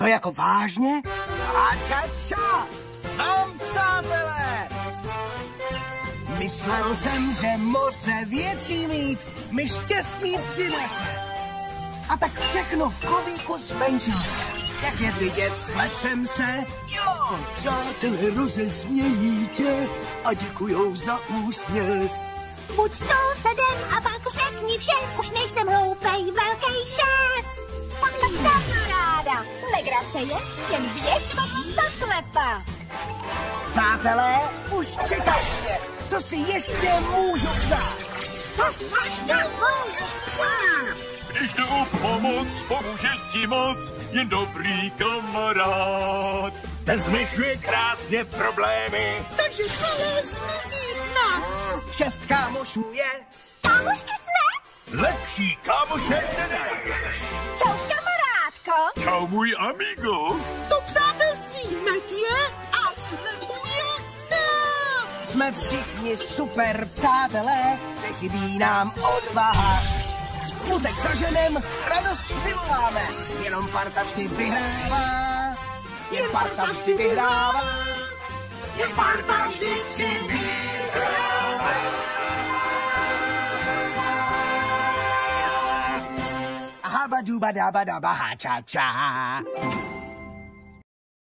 To jako vážně? Ča, vám přátelé! Myslel jsem, že moře věcí mít mi štěstí přinese. A tak všechno v klobíku zmenšil se. Jak je vidět, splet jsem se. Jo, přátelé rozesmějí tě a děkujou za úsměv. Buď sousedem a pak řekni všem, už nejsem hloupej velký šéf. Potka kamaráda, legrace je, jen běž do sklepa. Přátelé, už čekajte, co si ještě můžu přát. Co si ještě můžu přát? Když jde o pomoc, pomůže ti moc jen dobrý kamarád. Ten zmyšluje krásně problémy. Takže celé zmizí snad. 6 kámošů je. Kámošky jsme? Lepší kámoše nenajdeš. Čau, kamarádko. Čau, můj amigo. To přátelství metě a slibuje nás. Jsme všichni super přátelé, nechybí nám odvaha. Smutek zaženem, radosti si voláme, jenom parta vždy vyhrává. Jen parta vždy vyhrává. Jen parta vždycky vyhrává. Habba dubba dabba dabba ha cha cha.